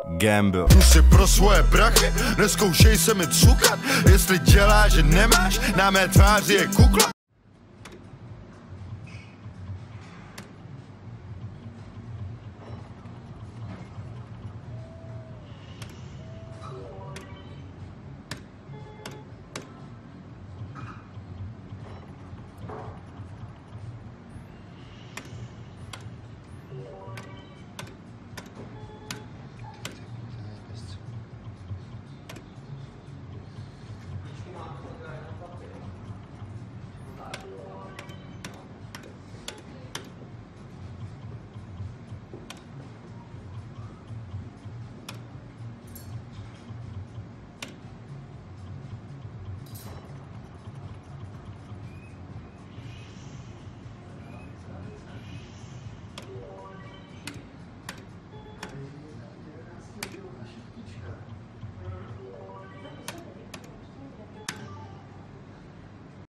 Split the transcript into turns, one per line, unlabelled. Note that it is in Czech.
Gamble.
Tu si pro svoje prachy, neskoušej se mi cukat. Jestli dělá, že nemáš, na mé tváři je kukla.